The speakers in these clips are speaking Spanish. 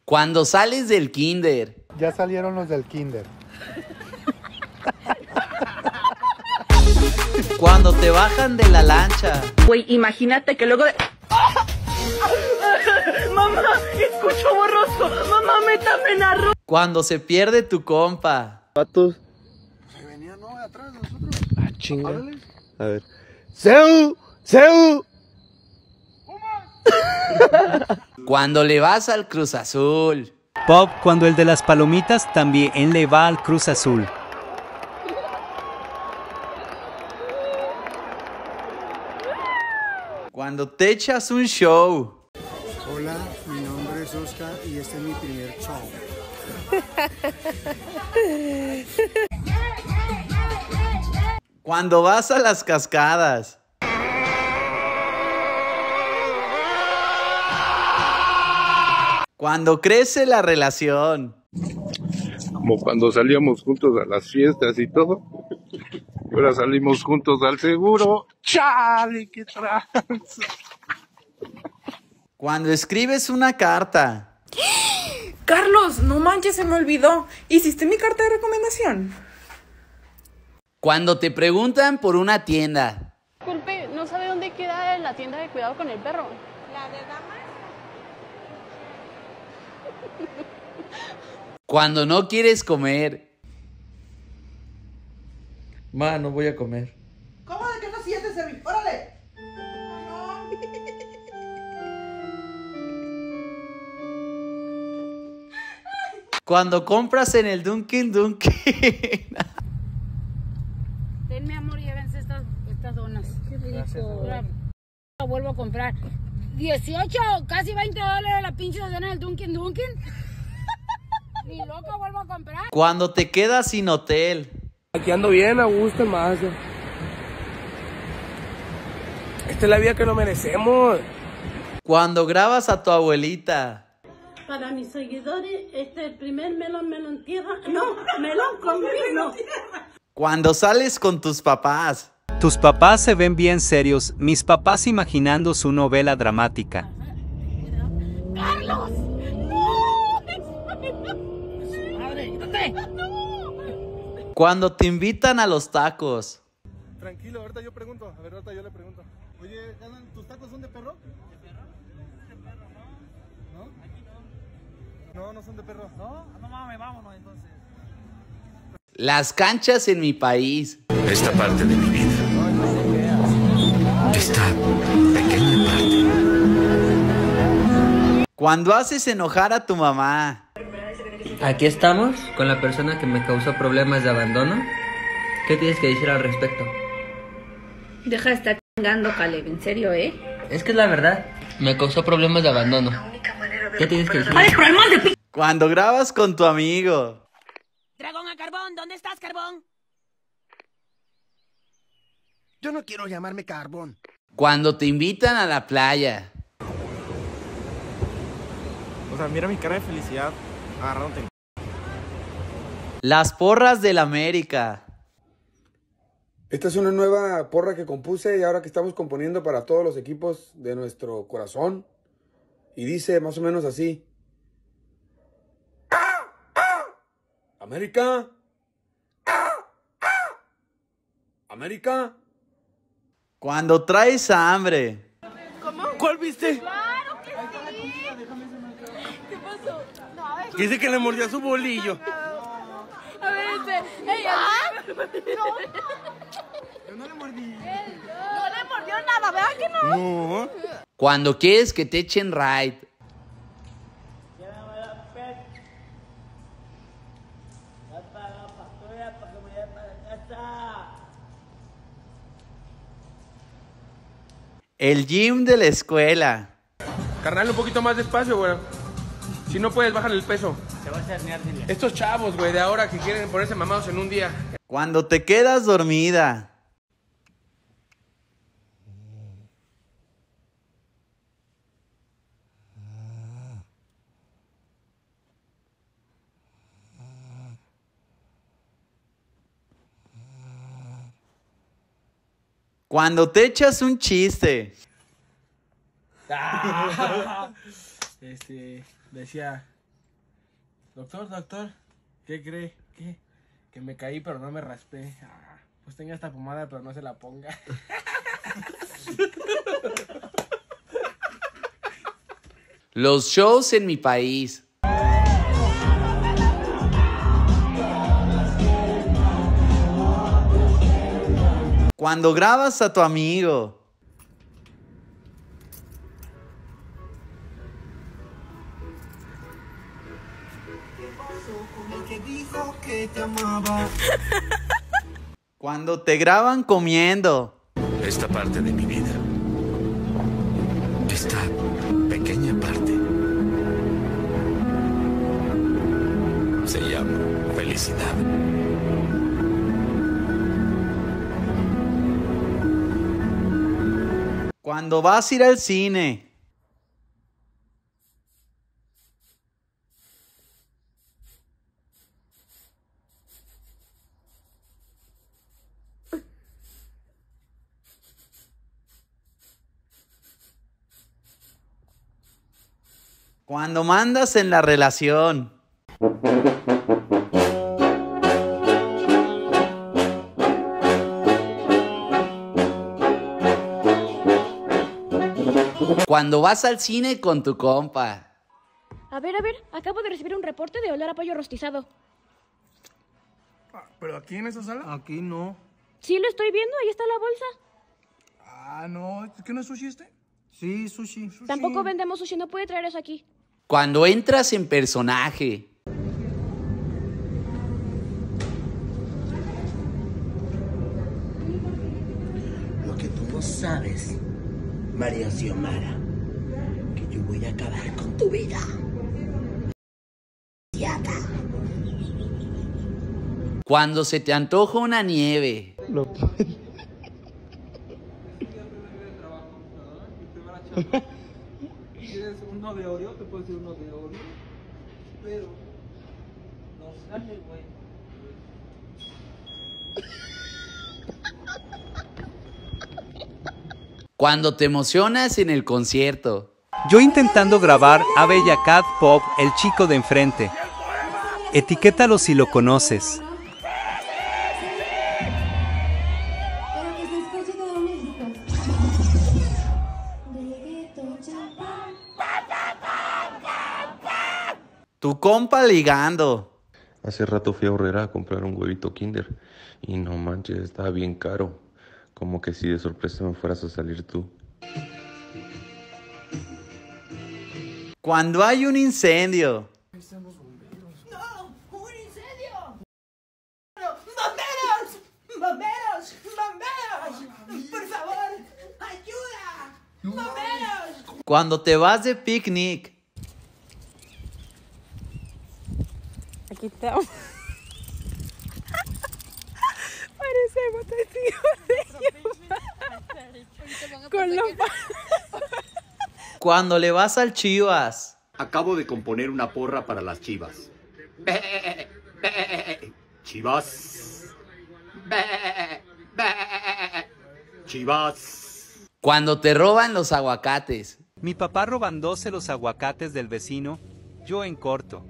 Cuando sales del kinder. Ya salieron los del kinder. Cuando te bajan de la lancha. Güey, imagínate que luego de... ¡Mamá! ¡Escucho borroso! ¡Mamá, métame en arroz! Cuando se pierde tu compa. Patos. Se venía, ¿no? De atrás de nosotros. Ah, chinga. Háblale. A ver. ¡Seu! ¡Seu! Cuando le vas al Cruz Azul. Pop, cuando el de las palomitas también le va al Cruz Azul. Cuando te echas un show. Hola, mi nombre es Oscar y este es mi primer show. Cuando vas a las cascadas. Cuando crece la relación. Como cuando salíamos juntos a las fiestas y todo. Y ahora salimos juntos al seguro. ¡Chale! ¡Qué tranza! Cuando escribes una carta. Carlos, no manches, se me olvidó. ¿Hiciste mi carta de recomendación? Cuando te preguntan por una tienda. Disculpe, ¿no sabe dónde queda la tienda de cuidado con el perro? ¿La de damas? Cuando no quieres comer. Ma, no voy a comer. ¿Cómo de que no sientes servir? ¡Órale! Cuando compras en el Dunkin' Dunkin'. Ten, mi amor, llévense estas donas. Qué rico. La vuelvo a comprar. 18, casi $20 la pinche dona del Dunkin' Dunkin'. Ni loca vuelvo a comprar. Cuando te quedas sin hotel. Aquí ando bien, a gusto, más. Esta es la vida que nos merecemos. Cuando grabas a tu abuelita. Para mis seguidores, este es el primer melón tierra. No, melón con vino. Cuando sales con tus papás. Tus papás se ven bien serios, mis papás imaginando su novela dramática. ¡Carlos! Cuando te invitan a los tacos. Tranquilo, ahorita yo pregunto. A ver, ahorita yo le pregunto. Oye, ¿tus tacos son de perro? ¿De perro? De perro, ¿no? ¿No? Aquí no. No, no son de perro. ¿No? No mames, vámonos entonces. Las canchas en mi país. Esta parte de mi vida. Esta pequeña parte. Cuando haces enojar a tu mamá. Aquí estamos con la persona que me causó problemas de abandono. ¿Qué tienes que decir al respecto? Deja de estar chingando, Caleb, en serio, ¿eh? Es que es la verdad. Me causó problemas de abandono. ¿Qué tienes que decir? ¡Ay, problemas de Cuando grabas con tu amigo. Dragón a Carbón, ¿dónde estás, Carbón? Yo no quiero llamarme Carbón. Cuando te invitan a la playa. O sea, mira mi cara de felicidad agarrándote. Las porras del América. Esta es una nueva porra que compuse y ahora que estamos componiendo para todos los equipos de nuestro corazón. Y dice más o menos así. América. América. Cuando traes hambre. ¿Cómo? ¿Cuál viste? ¡Claro que sí! ¿Qué pasó? No, a ver. Dice que le mordió su bolillo. A ver, ¡ey, no! Yo no le mordí. No le mordió nada, ¿verdad que no? No. Cuando quieres que te echen ride. El gym de la escuela. Carnal, un poquito más despacio, güey. Si no puedes, bájale el peso. Se va a cernear, Silvia. Estos chavos, güey, de ahora que quieren ponerse mamados en un día. Cuando te quedas dormida. Cuando te echas un chiste. Decía, Doctor, ¿qué cree? ¿Qué? Que me caí pero no me raspé. Pues tenga esta pomada pero no se la ponga. Los shows en mi país. Cuando grabas a tu amigo. Cuando te graban comiendo. Esta parte de mi vida. Esta pequeña parte. Se llama felicidad. Cuando vas a ir al cine. Cuando mandas en la relación. Cuando vas al cine con tu compa. A ver, acabo de recibir un reporte de olor a pollo rostizado. ¿Pero aquí en esa sala? Aquí no. Sí, lo estoy viendo, ahí está la bolsa. No, ¿es que no es sushi este? Sí, sushi. Tampoco vendemos sushi, no puede traer eso aquí. Cuando entras en personaje. Lo que tú no sabes, María Xiomara, que yo voy a acabar con tu vida. Cuando se te antoja una nieve. ¿Quieres uno de Oreo? Te puedo decir uno de Oreo. Pero no sale, güey. Cuando te emocionas en el concierto. Yo intentando grabar a Bella Cat Pop, el chico de enfrente. Etiquétalo si lo conoces. Tu compa ligando. Hace rato fui a Aurrera a comprar un huevito Kinder. Y no manches, estaba bien caro. Como que si de sorpresa me fueras a salir tú. Cuando hay un incendio. ¡No! ¡Un incendio! ¡Bomberos! ¡Bomberos! ¡Bomberos! ¡Por favor! ¡Ayuda! ¡Bomberos! Cuando te vas de picnic. Aquí estamos. Parecemos testigos de Jehová. Con los Cuando le vas al Chivas. Acabo de componer una porra para las Chivas. Chivas. Chivas. Cuando te roban los aguacates. Mi papá robándose los aguacates del vecino, yo en corto.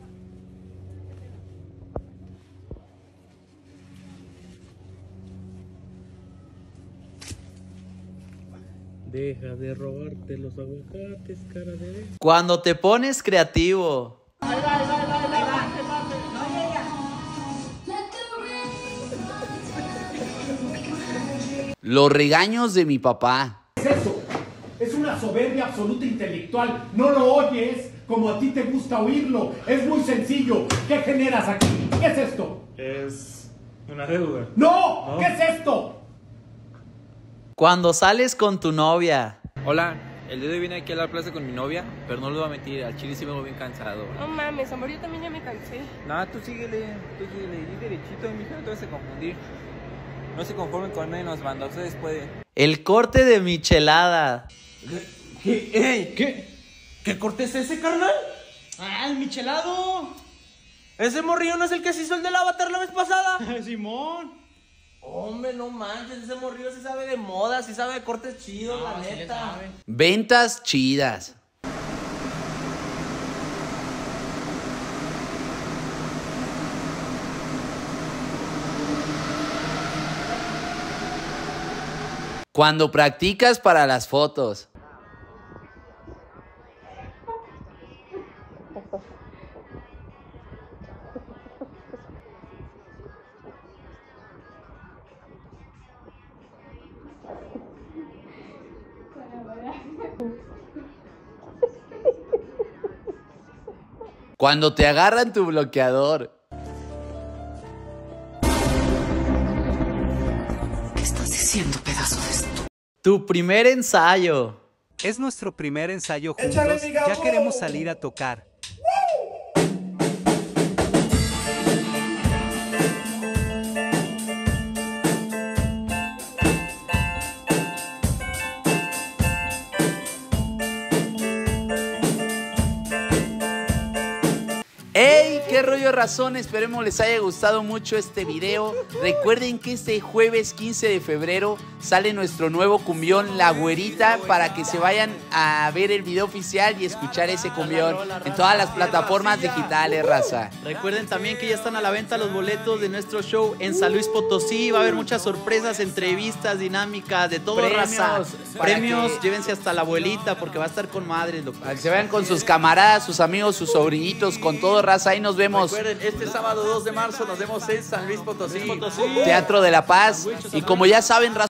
Deja de robarte los aguacates, cara de... Cuando te pones creativo. Ahí va. Los regaños de mi papá. ¿Qué es eso? Es una soberbia absoluta intelectual. No lo oyes como a ti te gusta oírlo. Es muy sencillo. ¿Qué generas aquí? ¿Qué es esto? Es una deuda. ¡No! ¿Qué es esto? Cuando sales con tu novia. Hola, el día de hoy vine aquí a la plaza con mi novia, pero no lo voy a mentir, al chile sí me voy bien cansado. No mames, amor, yo también ya me cansé. Nah, tú síguele, y derechito, mija, no te vas a confundir. No se conformen con menos, banda, ustedes pueden. El corte de michelada. ¿Qué corte es ese, carnal? ¡Ah, el michelado! ¿Ese morrillo no es el que se hizo el del Avatar la vez pasada? ¡Simón! Hombre, no manches, ese morrillo sí sabe de moda, sí sabe de cortes chidos, la neta. Ventas chidas. Cuando practicas para las fotos. Cuando te agarran tu bloqueador. ¿Qué estás diciendo, pedazo de esto? Tu primer ensayo. Es nuestro primer ensayo juntos, ¡Échale, mi ya gabo! queremos salir a tocar. ¡Hey! ¡Qué rollo razón! Esperemos les haya gustado mucho este video. Recuerden que este jueves 15 de febrero sale nuestro nuevo cumbión La Güerita, para que se vayan a ver el video oficial y escuchar ese cumbión en todas las plataformas digitales, raza. Recuerden también que ya están a la venta los boletos de nuestro show en San Luis Potosí. Va a haber muchas sorpresas, entrevistas, dinámicas, de todo, raza. Premios, llévense hasta la abuelita porque va a estar con madres. Para que se vayan con sus camaradas, sus amigos, sus sobrinitos, con todo, raza. Ahí nos vemos. Recuerden, este sábado 2 de marzo nos vemos en San Luis Potosí. Teatro de la Paz. Y como ya saben, raza,